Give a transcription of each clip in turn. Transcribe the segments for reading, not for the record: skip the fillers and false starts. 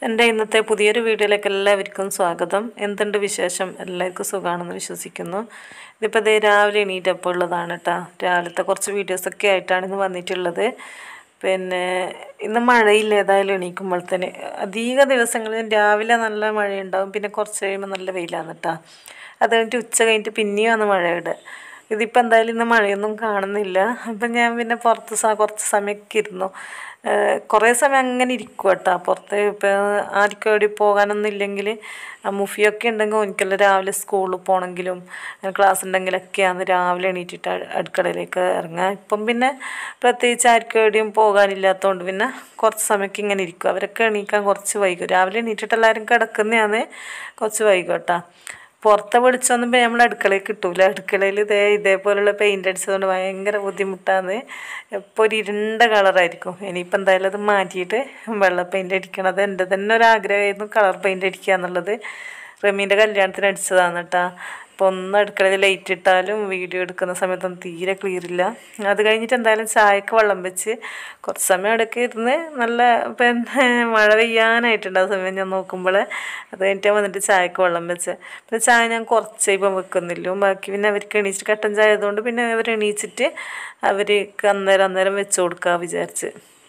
എൻ്റെ ഇന്നത്തെ പുതിയൊരു വീഡിയോയിലേക്ക് എല്ലാവർക്കും സ്വാഗതം. എന്തുണ്ട് വിശേഷം? എല്ലാവർക്കും സുഖമാണെന്ന് വിശ്വസിക്കുന്നു. ഇതിപ്പോൾ ദേ രാവിലെ എണീറ്റപ്പോൾ ഉള്ളതാണ് കേട്ടോ. രാവിലത്തെ കുറച്ച് വീഡിയോസൊക്കെ ആയിട്ടാണ് ഇന്ന് വന്നിട്ടുള്ളത്. പിന്നെ ഇന്ന് മഴയില്ല. ഏതായാലും എണീക്കുമ്പോൾ തന്നെ അധിക ദിവസങ്ങളിൽ രാവിലെ നല്ല മഴയുണ്ടാവും, പിന്നെ കുറച്ച് കഴിയുമ്പോൾ നല്ല വെയിലാണ് കേട്ടോ. അത് കഴിഞ്ഞിട്ട് ഉച്ച കഴിഞ്ഞിട്ട് പിന്നെയും ആണ് മഴയുടെ. ഇതിപ്പോൾ എന്തായാലും ഇന്ന് മഴയൊന്നും കാണുന്നില്ല. അപ്പം ഞാൻ പിന്നെ പുറത്ത് കുറച്ച് സമയമൊക്കെ ഇരുന്നു. കുറേ സമയം അങ്ങനെ ഇരിക്കും കേട്ടോ പുറത്ത്. ഇപ്പോൾ ആർക്കും എവിടെ പോകാനൊന്നും ഇല്ലെങ്കിൽ മുഫിയൊക്കെ ഉണ്ടെങ്കിൽ എനിക്കെല്ലാം രാവിലെ സ്കൂളിൽ പോകണമെങ്കിലും ക്ലാസ് ഉണ്ടെങ്കിലൊക്കെയാണ് രാവിലെ എണീറ്റിട്ട് അടുക്കളയിലേക്ക് ഇറങ്ങുക. ഇപ്പം പിന്നെ പ്രത്യേകിച്ച് ആർക്കും എവിടെയും പോകാനില്ലാത്തതുകൊണ്ട് പിന്നെ കുറച്ച് സമയമൊക്കെ ഇങ്ങനെ ഇരിക്കും. അവരൊക്കെ എണീക്കാൻ കുറച്ച് വൈകും. രാവിലെ എണീറ്റിട്ട് എല്ലാവരും കിടക്കുന്നതാണ് കുറച്ച് വൈകും കേട്ടോ. പുറത്തെ വെളിച്ചമൊന്നും നമ്മൾ അടുക്കളയിൽ കിട്ടൂല. അടുക്കളയിൽ ഇതേപോലുള്ള പെയിൻ്റ് അടിച്ചതുകൊണ്ട് ഭയങ്കര ബുദ്ധിമുട്ടാണ്. എപ്പോൾ ഒരു ഇരുണ്ട കളറായിരിക്കും. ഇനിയിപ്പോൾ എന്തായാലും അത് മാറ്റിയിട്ട് വെള്ള പെയിൻ്റ് അടിക്കണത് എൻ്റെ തന്നെ ഒരു ആഗ്രഹമായിരുന്നു, കളർ പെയിൻ്റ് അടിക്കുക എന്നുള്ളത്. റമീൻ്റെ കല്യാണത്തിന് അടിച്ചതാണ് കേട്ടോ. അപ്പോൾ ഒന്ന് അടുക്കളയിൽ ലൈറ്റ് ഇട്ടാലും വീഡിയോ എടുക്കുന്ന സമയത്തൊന്നും തീരെ ക്ലിയർ ഇല്ല. അത് കഴിഞ്ഞിട്ട് എന്തായാലും ചായക്ക് വെള്ളം വെച്ച് കുറച്ച് സമയം അവിടെയൊക്കെ ഇരുന്ന് നല്ല പിന്നെ മഴ പെയ്യാനായിട്ടുണ്ട് ആ സമയം ഞാൻ നോക്കുമ്പോൾ. അത് കഴിഞ്ഞിട്ട് വന്നിട്ട് ചായക്ക് വെള്ളം വെച്ച്. പിന്നെ ചായ ഞാൻ കുറച്ച് ഇപ്പം വെക്കുന്നില്ല. ബാക്കി പിന്നെ അവർക്ക് എണീച്ചിട്ട് കട്ടൻ ചായ ആയതുകൊണ്ട് പിന്നെ അവർ എണീച്ചിട്ട് അവർക്ക് അന്നേരം വെച്ച് കൊടുക്കുക വിചാരിച്ച്.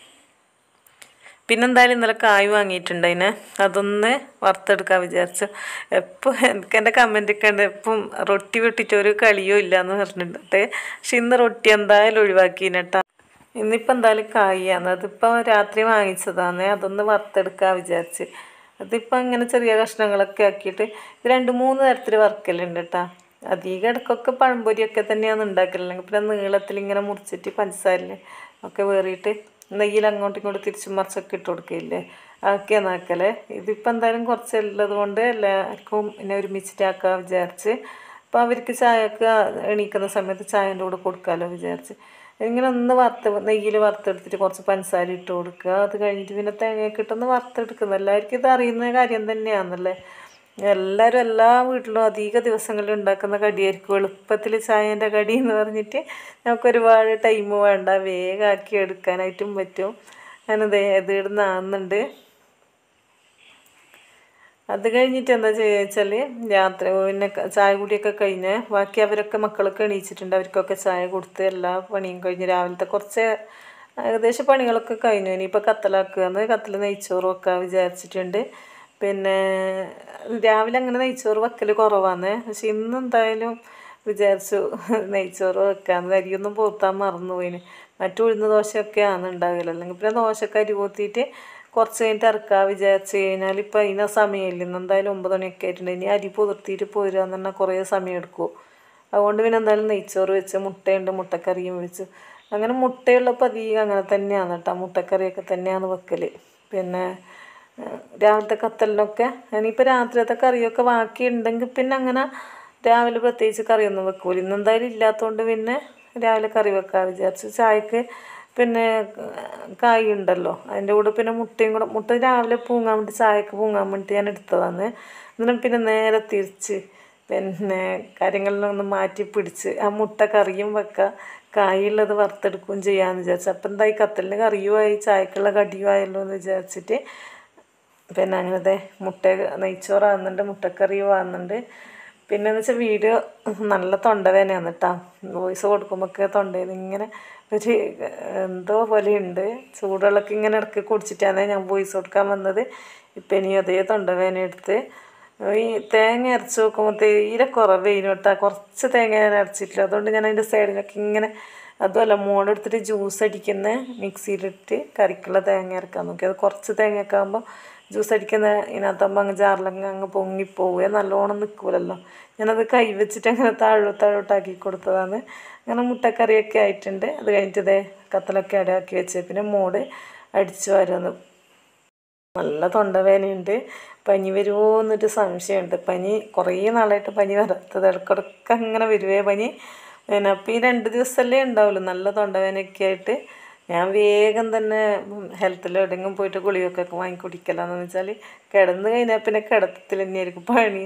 പിന്നെന്തായാലും ഇന്നലെ കായ് വാങ്ങിയിട്ടുണ്ട്. അതൊന്ന് വറുത്തെടുക്കാൻ വിചാരിച്ചു. എപ്പോൾ എനിക്ക് എൻ്റെ കമൻറ്റൊക്കെ ഉണ്ട്, എപ്പം റൊട്ടി വെട്ടിയിട്ട് ഒരു കളിയോ ഇല്ലയെന്ന് പറഞ്ഞിട്ട്. പക്ഷെ ഇന്ന് റൊട്ടി എന്തായാലും ഒഴിവാക്കിനട്ടാ. ഇന്നിപ്പോൾ എന്തായാലും കായാണ്. അതിപ്പോൾ രാത്രി വാങ്ങിച്ചതാണ്. അതൊന്ന് വറുത്തെടുക്കാൻ വിചാരിച്ച്. അതിപ്പോൾ അങ്ങനെ ചെറിയ കഷ്ണങ്ങളൊക്കെ ആക്കിയിട്ട് 2-3 തരത്തിൽ വറുക്കലുണ്ട് കേട്ടോ. അധികം ഇടയ്ക്കൊക്കെ പഴംപൊരിയൊക്കെ തന്നെയാണ് ഉണ്ടാക്കലുണ്ടെങ്കിൽ പിന്നെ നീളത്തിൽ ഇങ്ങനെ മുറിച്ചിട്ട് പഞ്ചസാരയിൽ ഒക്കെ വേറിയിട്ട് നെയ്യിൽ അങ്ങോട്ടും ഇങ്ങോട്ടും തിരിച്ചും മറിച്ചൊക്കെ ഇട്ട് കൊടുക്കില്ലേ, അതൊക്കെയാണ് ആക്കല്. ഇതിപ്പോൾ എന്തായാലും കുറച്ചുള്ളത് കൊണ്ട് എല്ലാവർക്കും പിന്നെ ഒരുമിച്ചിട്ടാക്കാൻ വിചാരിച്ച്. അപ്പോൾ അവർക്ക് ചായക്ക് എണീക്കുന്ന സമയത്ത് ചായൻ്റെ കൂടെ കൊടുക്കാമല്ലോ വിചാരിച്ച് ഇങ്ങനെ ഒന്ന് നെയ്യിൽ വറുത്തെടുത്തിട്ട് കുറച്ച് പഞ്ചസാര ഇട്ട് കൊടുക്കുക. അത് കഴിഞ്ഞിട്ട് പിന്നെ തേങ്ങയൊക്കെ ഇട്ടൊന്ന് വറുത്തെടുക്കുന്നത് എല്ലാവർക്കും ഇത് അറിയുന്ന കാര്യം തന്നെയാണല്ലേ. എല്ലാവരും എല്ലാ വീട്ടിലും അധിക ദിവസങ്ങളിൽ ഉണ്ടാക്കുന്ന കടിയായിരിക്കും എളുപ്പത്തിൽ ചായേൻ്റെ കടി എന്ന് പറഞ്ഞിട്ട്. നമുക്ക് ഒരുപാട് ടൈം വേണ്ട, വേഗമാക്കി എടുക്കാനായിട്ടും പറ്റും. ഞാനത് ഇടുന്നാകുന്നുണ്ട്. അത് കഴിഞ്ഞിട്ട് എന്താ ചെയ്യുക വെച്ചാൽ രാത്രി പിന്നെ ചായ കുടിയൊക്കെ കഴിഞ്ഞ് ബാക്കി അവരൊക്കെ മക്കളൊക്കെ എണീച്ചിട്ടുണ്ട്. അവർക്കൊക്കെ ചായ കൊടുത്ത് എല്ലാ പണിയും കഴിഞ്ഞ് രാവിലത്തെ കുറച്ച് ഏകദേശം പണികളൊക്കെ കഴിഞ്ഞു. ഇനിയിപ്പോൾ കത്തലാക്കുകയെന്ന് കത്തൽ നെയ്ച്ചോറ് വെക്കാൻ വിചാരിച്ചിട്ടുണ്ട്. പിന്നെ രാവിലെ അങ്ങനെ നെയ്ച്ചോറ് വെക്കൽ കുറവാണ്. പക്ഷെ ഇന്ന് എന്തായാലും വിചാരിച്ചു നെയ്ച്ചോറ് വെക്കാമെന്ന്. അരിയൊന്നും പോത്താൻ മറന്നുപോയിന്. ഉഴുന്ന് ദോശയൊക്കെയാണ് ഉണ്ടാകല്. അല്ലെങ്കിൽ പിന്നെ ദോശക്ക് അരി പോത്തിയിട്ട് കുറച്ച് കഴിഞ്ഞിട്ട് ഇറക്കാൻ വിചാരിച്ച് കഴിഞ്ഞാൽ ഇപ്പം അതിന് സമയമില്ല. ഇന്ന് എന്തായാലും 9 മണിയൊക്കെ ആയിട്ടുണ്ട്. ഇനി അരി പുതിർത്തിയിട്ട് പോരുകയെന്ന് പറഞ്ഞാൽ കുറേ സമയം എടുക്കും. അതുകൊണ്ട് പിന്നെ എന്തായാലും നെയ്ച്ചോറ് വെച്ച് മുട്ടയുണ്ട്, മുട്ടക്കറിയും വെച്ചു. അങ്ങനെ മുട്ടയുള്ളപ്പോൾ അധികം അങ്ങനെ തന്നെയാണ് കേട്ടോ. മുട്ടക്കറിയൊക്കെ തന്നെയാണ് വെക്കൽ. പിന്നെ രാവിലത്തെ കത്തലിനൊക്കെ ഇനിയിപ്പോൾ രാത്രിയത്തെ കറിയൊക്കെ ബാക്കി ഉണ്ടെങ്കിൽ പിന്നെ അങ്ങനെ രാവിലെ പ്രത്യേകിച്ച് കറിയൊന്നും വെക്കൂല. ഇന്നെന്തായാലും ഇല്ലാത്തതുകൊണ്ട് പിന്നെ രാവിലെ കറി വെക്കാൻ വിചാരിച്ചു. ചായക്ക് പിന്നെ കായ് ഉണ്ടല്ലോ, അതിൻ്റെ കൂടെ പിന്നെ മുട്ടയും കൂടെ. മുട്ട രാവിലെ പൂങ്ങാൻ വേണ്ടി ചായക്ക് പൂങ്ങാൻ വേണ്ടിയിട്ട് ഞാൻ എടുത്തതാണ്. എന്നിട്ട് പിന്നെ നേരെ തിരിച്ച് പിന്നെ കാര്യങ്ങളിലൊന്ന് മാറ്റി പിടിച്ച് ആ മുട്ട കറിയും വെക്കുക, കായുള്ളത് വറുത്തെടുക്കുകയും ചെയ്യാമെന്ന് വിചാരിച്ചു. അപ്പം എന്തായി കത്തലിന് കറിയുമായി ചായക്കുള്ള കടിയുമായല്ലോ എന്ന് വിചാരിച്ചിട്ട് പിന്നെ അങ്ങനത്തെ മുട്ട നെയ്ച്ചോറാകുന്നുണ്ട്, മുട്ടക്കറിയും ആകുന്നുണ്ട്. പിന്നെ എന്ന് വെച്ചാൽ വീഡിയോ നല്ല തൊണ്ടവേദനയാണ് കേട്ടോ. വോയിസ് കൊടുക്കുമ്പോഴൊക്കെ തൊണ്ടയിൽ ഇങ്ങനെ ഒരു എന്തോ പോലെയുണ്ട്. ചൂടുവെള്ളമൊക്കെ ഇങ്ങനെ ഇടയ്ക്ക് കുടിച്ചിട്ടാണ് ഞാൻ വോയിസ് കൊടുക്കാൻ വന്നത്. ഇപ്പം ഇനി അതേ തൊണ്ടവേദന എടുത്ത് ഈ തേങ്ങ അരച്ച് നോക്കുമ്പോൾ തീരെ കുറവേനു കേട്ടോ. കുറച്ച് തേങ്ങ ഞാൻ അരച്ചിട്ടില്ല. അതുകൊണ്ട് ഞാൻ അതിൻ്റെ സൈഡിലൊക്കെ ഇങ്ങനെ അതുമല്ല മോളെടുത്തിട്ട് ജ്യൂസ് അടിക്കുന്ന മിക്സിയിലിട്ട് കറിക്കുള്ള തേങ്ങ അരക്കാൻ നോക്കി. അത് കുറച്ച് തേങ്ങയൊക്കെ ആകുമ്പോൾ ജ്യൂസ് അടിക്കുന്ന ഇതിനകത്താകുമ്പോൾ അങ്ങ് ജാറിലങ്ങ് അങ്ങ് പൊങ്ങിപ്പോവുക, നല്ലോണം നിൽക്കൂലല്ലോ. ഞാനത് കൈ വെച്ചിട്ട് അങ്ങനെ താഴോട്ടാക്കി കൊടുത്തതാണ്. അങ്ങനെ മുട്ടക്കറിയൊക്കെ ആയിട്ടുണ്ട്. അത് കഴിഞ്ഞിട്ട് കത്തലൊക്കെ അടയാക്കി വെച്ച് പിന്നെ മോട് അടിച്ചു വരുന്നു. നല്ല തൊണ്ടവേദനയുണ്ട്. പനി വരുമോ എന്നൊരു സംശയമുണ്ട്. പനി കുറേ നാളായിട്ട് പനി വരാത്തത്, ഇടയ്ക്കിടയ്ക്ക് അങ്ങനെ വരുവേ പനി. പിന്നെ അപ്പോൾ ഈ 2 ദിവസമല്ലേ ഉണ്ടാവുള്ളൂ നല്ല തൊണ്ടവേദനയൊക്കെ ആയിട്ട്. ഞാൻ വേഗം തന്നെ ഹെൽത്തിൽ എവിടെയെങ്കിലും പോയിട്ട് ഗുളികയൊക്കെ വാങ്ങി കുടിക്കലാന്ന് വെച്ചാൽ കിടന്ന് കഴിഞ്ഞാൽ പിന്നെ കിടത്തത്തിൽ തന്നെയായിരിക്കും പണി.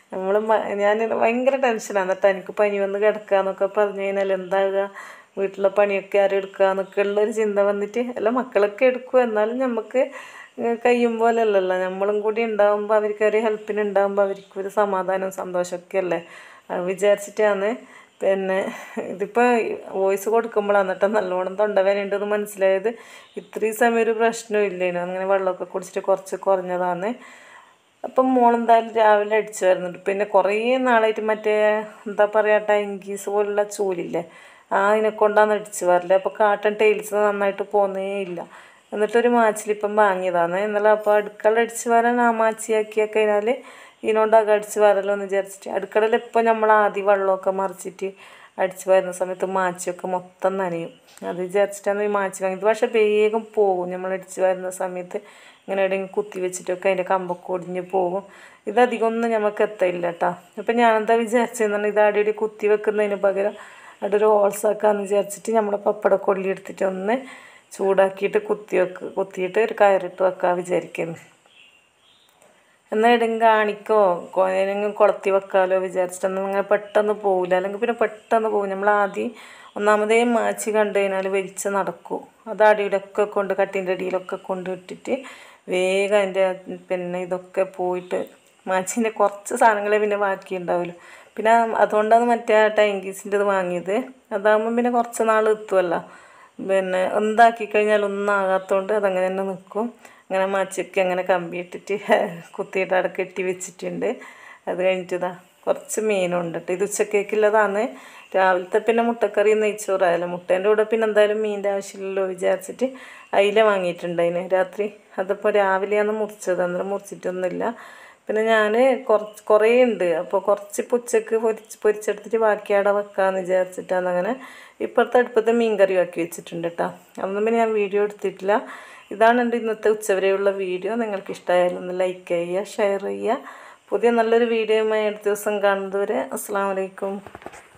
ഞാൻ ഭയങ്കര ടെൻഷനാണ് കേട്ടോ. എനിക്ക് പനി വന്ന് കിടക്കാന്നൊക്കെ പറഞ്ഞു കഴിഞ്ഞാൽ എന്താകുക, വീട്ടിലെ പണിയൊക്കെ ആരും എടുക്കുക എന്നൊക്കെ ഉള്ളൊരു ചിന്ത വന്നിട്ട്. അല്ല മക്കളൊക്കെ എടുക്കും, എന്നാലും നമുക്ക് കഴിയും പോലെയല്ലല്ലോ, നമ്മളും കൂടി ഉണ്ടാകുമ്പോൾ അവർക്കൊരു ഹെൽപ്പിന് ഉണ്ടാകുമ്പോൾ അവർക്കൊരു സമാധാനവും സന്തോഷമൊക്കെ അല്ലേ. അത് വിചാരിച്ചിട്ടാണ്. പിന്നെ ഇതിപ്പോൾ വോയിസ് കൊടുക്കുമ്പോഴാണ് എന്നിട്ട് നല്ലോണം തൊണ്ടവേദന ഉണ്ടെന്ന് മനസ്സിലായത്. ഇത്രയും സമയം ഒരു പ്രശ്നവും ഇല്ലേനു, അങ്ങനെ വെള്ളമൊക്കെ കുടിച്ചിട്ട് കുറച്ച് കുറഞ്ഞതാണ്. അപ്പം മോളെന്തായാലും രാവിലെ അടിച്ചു വരുന്നുണ്ട്. പിന്നെ കുറേ നാളായിട്ട് മറ്റേ എന്താ പറയുക ടൈങ്കീസ് പോലുള്ള ചൂലില്ലേ, അതിനെ കൊണ്ടാണ് അടിച്ചു വരല്. അപ്പോൾ കാട്ടൺ ടൈൽസ് നന്നായിട്ട് പോകുന്നേ ഇല്ല. എന്നിട്ടൊരു മാച്ചിലിപ്പം വാങ്ങിയതാണ് ഇന്നലെ. അപ്പോൾ അടുക്കള അടിച്ചു വരാൻ ആ മാച്ചിയാക്കിയാൽ കഴിഞ്ഞാൽ ഇതിനോണ്ടൊക്കെ അടിച്ചു വരല്ലോ എന്ന് വിചാരിച്ചിട്ട് അടുക്കളയിൽ ഇപ്പോൾ നമ്മൾ ആദ്യം വെള്ളമൊക്കെ മറിച്ചിട്ട് അടിച്ചു വരുന്ന സമയത്ത് മാച്ചിയൊക്കെ മൊത്തം നനയും. അത് വിചാരിച്ചിട്ടാണ് ഈ മാച്ചി വാങ്ങിയത്. പക്ഷേ വേഗം പോകും നമ്മൾ അടിച്ചു വരുന്ന സമയത്ത്. ഇങ്ങനെ എവിടെയെങ്കിലും കുത്തി വെച്ചിട്ടൊക്കെ അതിൻ്റെ കമ്പൊക്കെ ഒടിഞ്ഞ് പോകും. ഇതധികമൊന്നും നമുക്ക് എത്തില്ല കേട്ടോ. അപ്പം ഞാനെന്താ വിചാരിച്ചതെന്നാണ് ഇത് അടിയടി കുത്തി വെക്കുന്നതിന് പകരം അവിടെ ഒരു ഹോൾസാക്കാമെന്ന് വിചാരിച്ചിട്ട് നമ്മുടെ പപ്പടക്കൊള്ളി എടുത്തിട്ട് ഒന്ന് ചൂടാക്കിയിട്ട് കുത്തിയിട്ട് ഒരു കയറിട്ട് വെക്കാൻ വിചാരിക്കുന്നു. എന്നാൽ എവിടെയെങ്കിലും കാണിക്കോ ഏതെങ്കിലും കൊളത്തി വെക്കാമല്ലോ വിചാരിച്ചിട്ടൊന്നും ഇങ്ങനെ പെട്ടെന്ന് പോകില്ല. അല്ലെങ്കിൽ പിന്നെ പെട്ടെന്ന് പോകും. നമ്മൾ ആദ്യം ഒന്നാമതേ മാച്ചി കണ്ടു കഴിഞ്ഞാൽ വലിച്ച് നടക്കും. അത് അടിയിലൊക്കെ കൊണ്ട് കട്ടിൻ്റെ അടിയിലൊക്കെ കൊണ്ടിട്ടിട്ട് വേഗം അതിൻ്റെ പിന്നെ ഇതൊക്കെ പോയിട്ട് മാച്ചീൻ്റെ കുറച്ച് സാധനങ്ങളെ പിന്നെ ബാക്കി ഉണ്ടാവുമല്ലോ. പിന്നെ അതുകൊണ്ടാണ് മറ്റേ ടൈങ്കീസിൻ്റെ ഇത് വാങ്ങിയത്. അതാകുമ്പം പിന്നെ കുറച്ച് നാൾ എത്തുമല്ലോ. പിന്നെ എന്താക്കി കഴിഞ്ഞാൽ ഒന്നും ആകാത്തതുകൊണ്ട് അതങ്ങനെ തന്നെ നിൽക്കും. അങ്ങനെ മാച്ചൊക്കെ അങ്ങനെ കമ്പി ഇട്ടിട്ട് കുത്തിയിട്ട് അവിടെ കെട്ടി വെച്ചിട്ടുണ്ട്. അത് കഴിഞ്ഞിട്ട് ഇതാ കുറച്ച് മീനുണ്ട് കേട്ടോ. ഇത് ഉച്ചക്കേക്കുള്ളതാണ്. രാവിലത്തെ പിന്നെ മുട്ടക്കറി നെയ്ച്ചോറായാലും മുട്ടേൻ്റെ കൂടെ പിന്നെ എന്തായാലും മീനിൻ്റെ ആവശ്യമില്ലല്ലോ വിചാരിച്ചിട്ട് അയില വാങ്ങിയിട്ടുണ്ട് അതിന് രാത്രി. അതിപ്പോൾ രാവിലെയാണ് മുറിച്ചത്, അന്നേരം മുറിച്ചിട്ടൊന്നുമില്ല. പിന്നെ ഞാൻ കുറേ ഉണ്ട്. അപ്പോൾ കുറച്ച് ഉച്ചക്ക് പൊരിച്ചെടുത്തിട്ട് ബാക്കി അവിടെ വെക്കാമെന്ന് വിചാരിച്ചിട്ടാണ് അങ്ങനെ ഇപ്പുറത്തെ അടുപ്പത്തെ മീൻ കറി ആക്കി വെച്ചിട്ടുണ്ട് കേട്ടോ. അതൊന്നും പിന്നെ ഞാൻ വീഡിയോ എടുത്തിട്ടില്ല. ഇതാണ് എൻ്റെ ഇന്നത്തെ ഉച്ചവരെയുള്ള വീഡിയോ. നിങ്ങൾക്ക് ഇഷ്ടമായാലും ഒന്ന് ലൈക്ക് ചെയ്യുക, ഷെയർ ചെയ്യുക. പുതിയ നല്ലൊരു വീഡിയോയുമായി അടുത്ത ദിവസം കാണുന്നതുവരെ അസ്സലാമു അലൈക്കും.